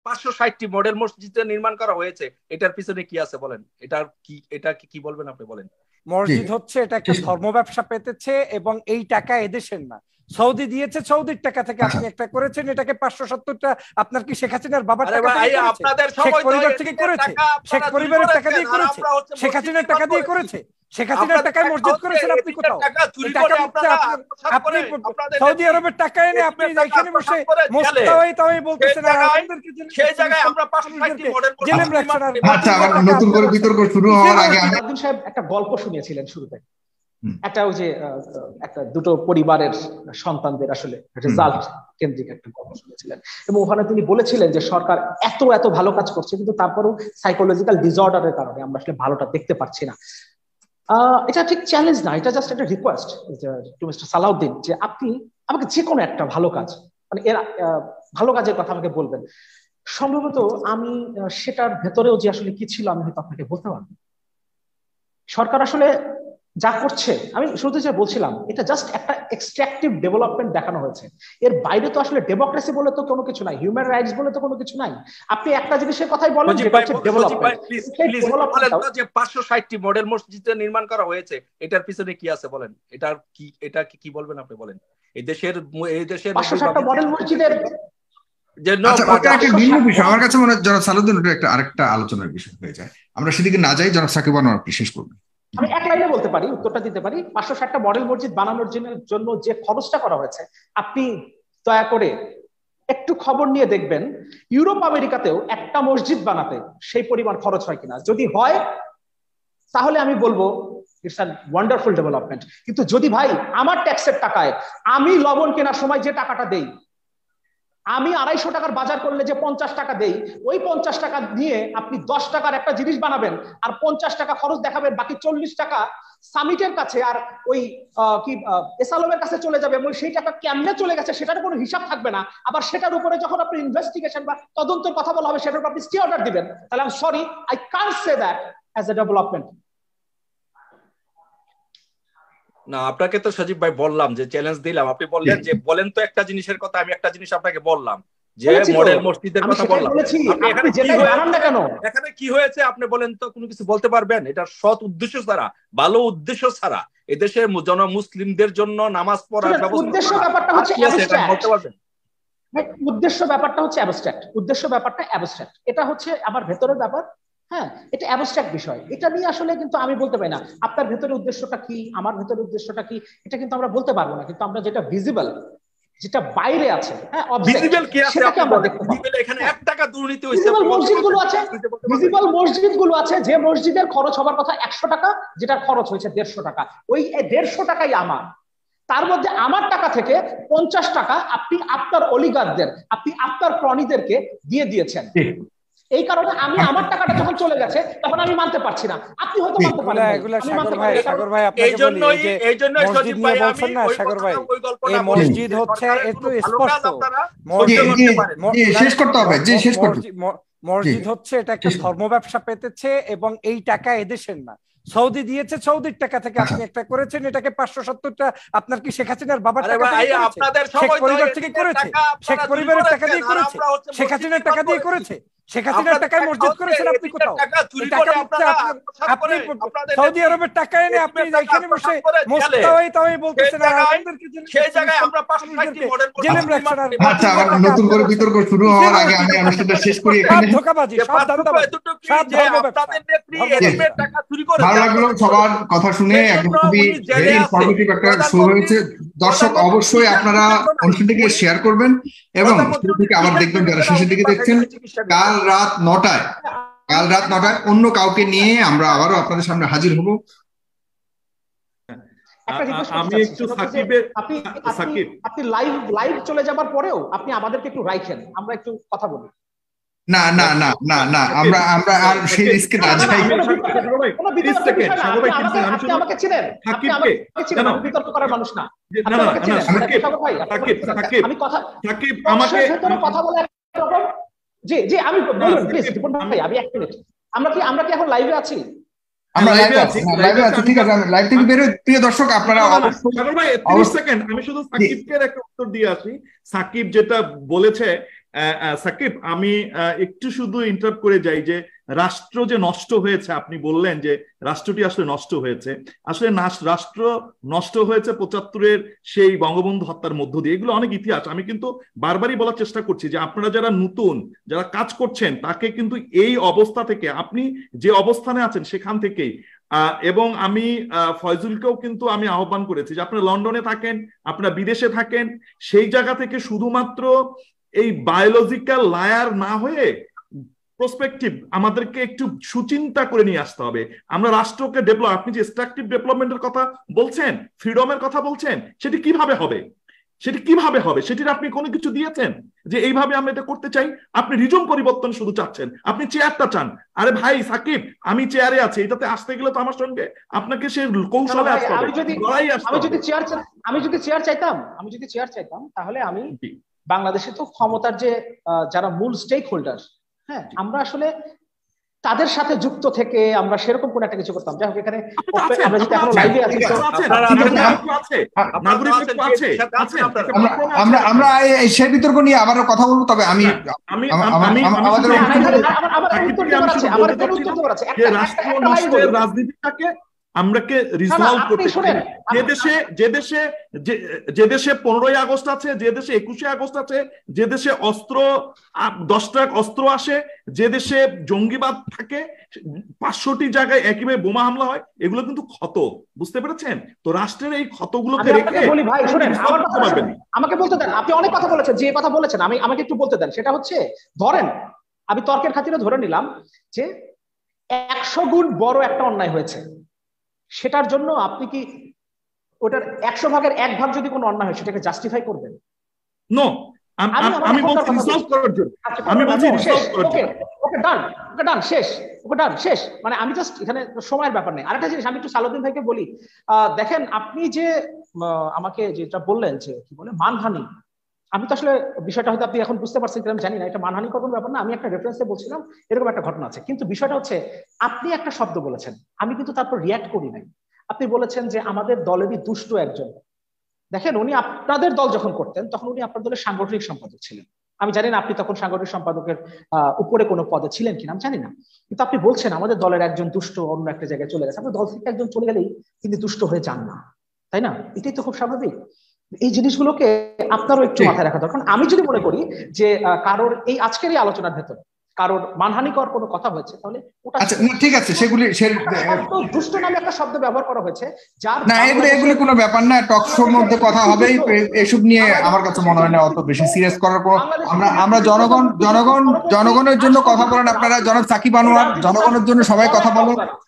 560টি model মসজিদ নির্মাণ করা হয়েছে, এটার পিছনে কি আছে বলেন? এটা কি বলবেন আপনি বলেন? মসজিদ হচ্ছে এটা একটা ধর্ম ব্যবসা পেতেছে এবং এই টাকা এদেশের না, সৌদি দিয়েছে, সৌদির টাকা থেকে আপনি একটা করেছেন, এটাকে 570টা আপনার কি শেখ হাসিনার বাবার টাকা থেকে করেছে, শেখ পরিবার থেকে করেছে, শেখ পরিবারের টাকা দিয়ে করেছে, শেখ হাসিনার টাকা দিয়ে করেছে, শেখ হাসিনার টাকায় মসজিদ করেছেন আপনি কোথাও? আপনি সৌদি আরবের টাকা এনে আপনি এখানে বসে মোস্তাওয়াই তাওয়াই বলতেছেন আর আমাদেরকে সেই জায়গায় আমরা 560টি মডেল জেলেম রাখছেন। আচ্ছা, আবার নতুন করে বিতর্ক শুরু হওয়ার আগে আব্দুল সাহেব একটা গল্প শুনিয়েছিলেন শুরুতে, একটা ওই যে একটা দুটো পরিবারের সন্তানদের আসলে রেজাল্ট কেন্দ্রিক একটা গল্প শুনেছিলেন এবং ওখানে তিনি বলেছিলেন যে সরকার এত এত ভালো কাজ করছে কিন্তু তারপরেও সাইকোলজিক্যাল ডিসঅর্ডারের কারণে আমরা আসলে ভালোটা দেখতে পাচ্ছি না। এটা ঠিক চ্যালেঞ্জ না, এটা জাস্ট একটা রিকোয়েস্ট টু মিস্টার সালাউদ্দিন যে আপনি আমাকে যে কোনো একটা ভালো কাজ, মানে এর ভালো কাজের কথা আমাকে বলবেন। সম্ভবত আমি সেটার ভেতরেও যে আসলে কি ছিল আমি হয়তো আপনাকে বলতে পারবো। সরকার আসলে যা করছে, আমি শুরুতে যে বলছিলাম, এটা জাস্ট একটা এক্সট্রাকটিভ ডেভেলপমেন্ট দেখানো হয়েছে, এর বাইরে তো আসলে ডেমোক্রেসি বলে তো কোনো কিছু নাই, হিউম্যান রাইটস বলে তো কোনো কিছু নাই। আপনি একটা জিনিসের কথাই বলেন যে ডেভেলপমেন্ট, যে 560টি মডেল মসজিদ নির্মাণ করা হয়েছে, এটার পিছনে কি আছে বলেন? এটা কি বলবেন আপনি বলেন? এই দেশের 560টা মডেল মসজিদের ভিন্ন বিষয় আমার কাছে মনে হয় জনাব সালাউদ্দিন ওটা একটা আরেকটা আলোচনার বিষয় হয়ে যায়, আমরা সেদিকে না যাই। জনাব সাকিব আনোয়ার শেষ করবেন। আমি এক লাইনে বলতে পারি, উত্তরটা দিতে পারি। 560টা মডেল মসজিদ বানানোর জন্য যে খরচটা করা হয়েছে, আপনি দয়া করে একটু খবর নিয়ে দেখবেন ইউরোপ আমেরিকাতেও একটা মসজিদ বানাতে সেই পরিমাণ খরচ হয় কিনা। যদি হয় তাহলে আমি বলবো ইটস আ ওয়ান্ডারফুল ডেভেলপমেন্ট। কিন্তু যদি ভাই আমার ট্যাক্সের টাকায় আমি লবণ কেনার সময় যে টাকাটা দেই, আমি 250 টাকার বাজার করলে যে 50 টাকা দেই, ওই 50 টাকা দিয়ে আপনি 10 টাকার একটা জিনিস বানাবেন আর 50 টাকা খরচ দেখাবেন, বাকি 40 টাকা সামিটের কাছে আর ওই এসালমের কাছে চলে যাবে এবং সেই টাকা কেমনে চলে গেছে সেটার কোনো হিসাব থাকবে না। আবার সেটার উপরে যখন আপনি ইনভেস্টিগেশন বা তদন্তের কথা বলা হবে সেটার উপর আপনি স্টে অর্ডার দিবেন, তাহলে I am sorry, I can't say that as a development. না, আপনাকে তো সজীব ভাই বললাম যে চ্যালেঞ্জ দিলাম, আপনি বললেন যে বলেন তো একটা জিনিসের কথা, আমি একটা জিনিস আপনাকে বললাম যে মডেল মসজিদের কথা বললাম। এখানে কি হয়েছে আপনি বলেন তো? কোনো কিছু বলতে পারবেন? এটা সৎ উদ্দেশ্য ছাড়া, ভালো উদ্দেশ্য ছাড়া এদেশের মুসলিমদের জন্য নামাজ পড়ার ব্যবস্থা, উদ্দেশ্য ব্যাপারটা হচ্ছে অ্যাবস্ট্রাক্ট। বলতে পারবেন? উদ্দেশ্য ব্যাপারটা হচ্ছে অ্যাবস্ট্রাক্ট, উদ্দেশ্য ব্যাপারটা অ্যাবস্ট্রাক্ট, এটা হচ্ছে আমার ভেতরের ব্যাপার। হ্যাঁ, এটা অ্যাবস্ট্রাক্ট বিষয়, এটা নিয়ে আসলে কিন্তু আমি বলতে পারি না আপনার ভেতরে উদ্দেশ্যটা কি, আমার ভেতরে উদ্দেশ্যটা কি, এটা কিন্তু আমরা বলতে পারবো না। কিন্তু আমরা যেটা ভিজিবল, যেটা বাইরে আছে, হ্যাঁ, ভিজিবল কি আছে আপনি বলেন? ভিজিবল এখানে 1 টাকা দুর্নীতি হইছে, মসজিদগুলো আছে, ভিজিবল মসজিদগুলো আছে, যে মসজিদের খরচ হবার কথা 100 টাকা, যেটা খরচ হয়েছে 150 টাকা, ওই 150 টাকাই আমার। তার মধ্যে আমার টাকা থেকে 50 টাকা আপনি আপনার অলিগারদের, আপনি আপনার ক্রনিদেরকে দিয়ে দিয়েছেন। এই কারণে আমি আমার টাকাটা যখন চলে গেছে তখন আমি মানতে পারছি না, আপনি হয়তো মানতে পারেন। সাগর ভাই আপনাকে বলি, এইজন্যই সজীব ভাই বলছেন না, সাগর ভাই এই মসজিদ হচ্ছে একটু স্পষ্ট, শেষ করতে হবে, জি শেষ করতে। মসজিদ হচ্ছে এটা একটা ধর্ম ব্যবসা পেতেছে এবং এই টাকা এদেশের না, সৌদি দিয়েছে, সৌদির টাকা থেকে আপনি একটা করেছেন, এটাকে 570টা আপনার কি শেখ হাসিনার বাবার টাকা থেকে করেছে, শেখ পরিবার থেকে করেছে, শেখ পরিবারের টাকা দিয়ে করেছে, শেখ হাসিনার টাকা দিয়ে করেছে, শেখ হাসিনার টাকায় মসজিদ করেছেন আপনি কোথাও? আপনি সৌদি আরবের টাকা এনে আপনি এখানে বসে মোস্তাওয়াই তাওয়াই বলতেছেন আর আমাদেরকে সেই জায়গায় আমরা 560টি মডেল জেলেম রাখছেন। আচ্ছা, আবার নতুন করে বিতর্ক শুরু হওয়ার আগে আমি অনুষ্ঠানটা শেষ করি। এখানে ধোঁকাবাজি, সব দান্দাবাজি, সব ধর্ম ব্যবসা। ভালো লাগলো সবার কথা শুনে, একদম খুবই ভেরি ইনফরমেটিভ একটা শো হয়েছে। দর্শক অবশ্যই আপনারা অনুষ্ঠানটিকে শেয়ার করবেন এবং শুরু থেকে আবার দেখবেন যারা শেষের দিকে দেখছেন। কাল রাত 9টায় অন্য কাউকে নিয়ে আমরা আবারও আপনাদের সামনে হাজির হব। আমি একটু আপনি লাইভ চলে যাবার পরেও আপনি আমাদেরকে একটু রাখেন, আমরা একটু কথা বলি। না না না না না, আমরা আর সেই রিস্কে না যাই। আমাকে চিনেন, বিতর্ক করার মানুষ না। আমি কথা বলে জি জি, আমি বলুন প্লিজ রিপন ভাই, আমি 1 মিনিট। আমরা কি এখন লাইভে আছি? আমরা লাইভে আছি, ঠিক আছে, আমি লাইভ থেকে বের হই। প্রিয় দর্শক আপনারা সাগর ভাই 30 সেকেন্ড আমি শুধু সাকিবকে একটা উত্তর দিয়ে আসি। সাকিব যেটা বলেছে সাকিব, আমি একটু শুধু ইন্টারাপ্ট করে যাই যে রাষ্ট্র যে নষ্ট হয়েছে, আপনি বললেন যে রাষ্ট্রটি আসলে নষ্ট হয়েছে। আসলে রাষ্ট্র নষ্ট হয়েছে ৭৫-এর সেই বঙ্গবন্ধু হত্যার মধ্য দিয়ে। এগুলো অনেক ইতিহাস। আমি কিন্তু বারবারই বলার চেষ্টা করছি যে আপনারা যারা নতুন, যারা কাজ করছেন, তাকে কিন্তু এই অবস্থা থেকে, আপনি যে অবস্থানে আছেন সেখান থেকেই, এবং আমি ফয়জুলকেও কিন্তু আমি আহ্বান করেছি যে আপনারা লন্ডনে থাকেন, আপনারা বিদেশে থাকেন, সেই জায়গা থেকে শুধুমাত্র এই বায়োলজিক্যাল লায়ার না হয়ে প্রসপেক্টিভ আমাদেরকে একটু সুচিন্তা করে নিয়ে আসতে হবে। আমরা রাষ্ট্রকে ডেভেলপ, আপনি যে এক্সট্রাকটিভ ডেভেলপমেন্টের কথা বলছেন, ফ্রিডমের কথা বলছেন, সেটি কিভাবে হবে? সেটি কিভাবে হবে? সেটির আপনি কোনো কিছু দিয়েছেন যে এইভাবে আমরা এটা করতে চাই? আপনি রিজম পরিবর্তন শুধু চাচ্ছেন, আপনি চেয়ারটা চান। আরে ভাই সাকিব, আমি চেয়ারে আছি, এটাতে আসতে গেলে তো আমার সঙ্গে আপনাকে সে কৌশলে আসতে হবে, লড়াই আসতে হবে। আমি যদি চেয়ার চাইতাম তাহলে আমি বাংলাদেশে তো ক্ষমতার যে যারা মূল স্টেক হোল্ডার, হ্যাঁ, আমরা আসলে তাদের সাথে যুক্ত থেকে আমরা সেরকম কোন একটা কিছু করতাম। যাই হোক, এখানে আমরা যদি এখন লাইভে আছি, আমরা সেই বিতর্ক নিয়ে আবারও কথা বলবো। তবে আমি রাজনীতিটাকে আমরাকে রিজলভ করতে চাই। যে দেশে 15ই আগস্ট আছে, যে দেশে 21শে আগস্ট আছে, যে দেশে অস্ত্র 10 ট্রাক অস্ত্র আসে, যে দেশে জঙ্গিবাদ থাকে, 500টি জায়গায় একইভাবে বোমা হামলা হয়, এগুলো কিন্তু ক্ষত, বুঝতে পেরেছেন? তো রাষ্ট্রের এই ক্ষতগুলোকে রেখে বলি ভাই, শুনেন, আমাকে বলতে দেন। আপনি অনেক কথা বলেছেন, যে কথা বলেছেন আমাকে একটু বলতে দেন। সেটা হচ্ছে, ধরেন আমি তর্কের খাতিরে ধরে নিলাম যে 100 গুণ বড় একটা অন্যায় হয়েছে, সেটার জন্য আপনি কি ওটার 100 ভাগের 1 ভাগ যদি কোনো অন্যায় হয় সেটাকে জাস্টিফাই করবেন? নো, আমি বলছি রিজলভ করার জন্য। আমি বলছি রিজলভ করার জন্য। ওকে ডান, শেষ। মানে আমি জাস্ট এখানে সময়ের ব্যাপার নেই। আরেকটা জিনিস আমি একটু সালাউদ্দিন ভাইকে বলি, দেখেন আপনি যে আমাকে যেটা বললেন যে কি বলে মানহানি, আমি তো আসলে বিষয়টা হয়তো আপনি এখন বুঝতে পারছেন কিনা আমি জানি না, এটা মানহানি কোনো ব্যাপার না। আমি একটা রেফারেন্সে বলছিলাম এরকম একটা ঘটনা আছে, কিন্তু বিষয়টা হচ্ছে আপনি একটা শব্দ বলেছেন, আমি কিন্তু তারপর রিয়াক্ট করি নাই। আপনি বলেছেন যে আমাদের দলেরই দুষ্ট একজন। দেখেন, উনি আপনাদের দল যখন করতেন তখন উনি আপনার দলের সাংগঠনিক সম্পাদক ছিলেন। আমি জানি না আপনি তখন সাংগঠনিক সম্পাদকের উপরে কোনো পদে ছিলেন কিনা, আমি জানি না, কিন্তু আপনি বলছেন আমাদের দলের একজন দুষ্ট অন্য একটা জায়গায় চলে গেছে। আপনার দল থেকে একজন চলে গেলেই তিনি দুষ্ট হয়ে যান না, তাই না? এটাই তো খুব স্বাভাবিক। এই জিনিসগুলোকে আপনারও একটু মাথায় রাখা দরকার। আমি যদি মনে করি যে কারোর এই আজকের এই আলোচনার ভেতরে কারোর মানহানিকর কোনো কথা হয়েছে, তাহলে ওটা ঠিক আছে, সেগুলি দুষ্ট নামে একটা শব্দ ব্যবহার করা হয়েছে, যার না, এগুলো কোনো ব্যাপার না, টক শোর মধ্যে কথা হবে। এসব নিয়ে আমার কাছে মনে হয় না অত বেশি সিরিয়াস করার কোনো। আমরা জনগণের জন্য কথা বলেন আপনারা, জনাব সাকিব আনোয়ার, জনগণের জন্য সবাই কথা বলেন।